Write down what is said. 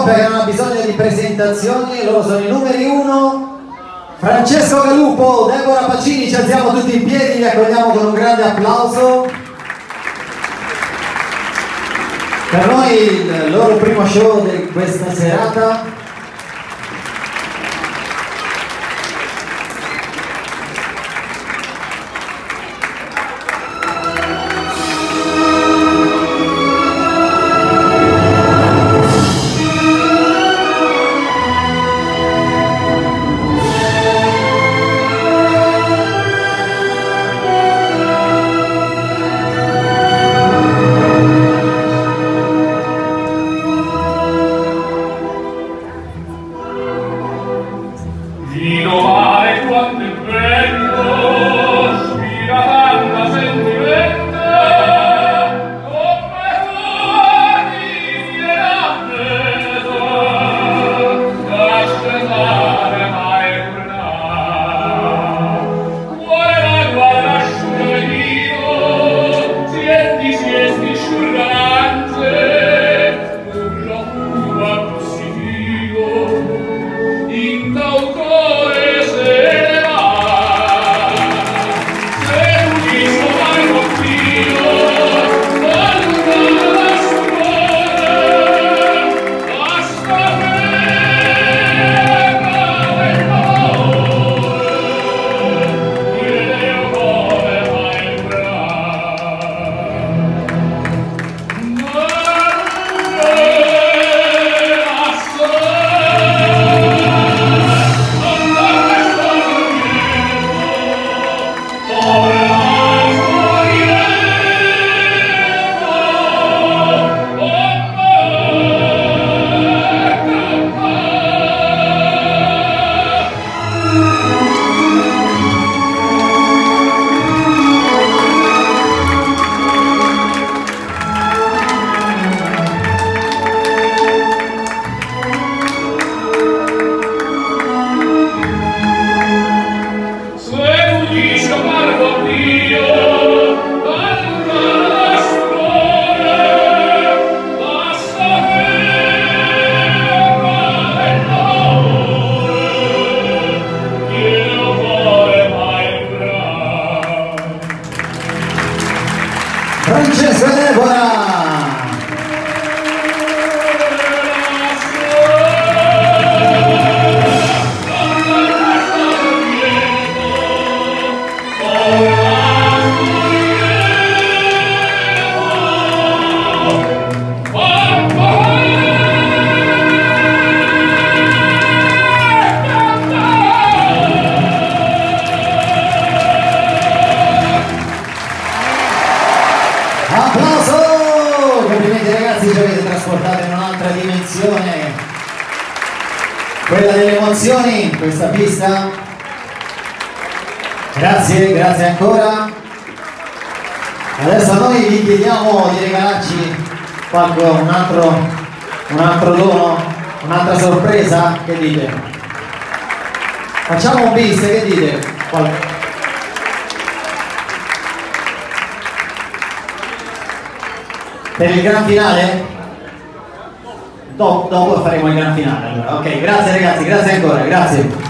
coppia che non ha bisogno di presentazioni, loro sono i numeri 1, Francesco Galuppo, Deborah Pacini. Ci alziamo tutti in piedi, li accogliamo con un grande applauso. Per noi il loro primo show di questa serata. Francesco e Deborah. Applauso! Complimenti ragazzi, ci avete trasportato in un'altra dimensione, quella delle emozioni, questa pista. Grazie, grazie ancora. Adesso noi vi chiediamo di regalarci un altro dono, un'altra sorpresa, che dite? Facciamo un bis, che dite? Per il gran finale? Dopo faremo il gran finale allora. Ok, grazie ragazzi, grazie ancora, grazie.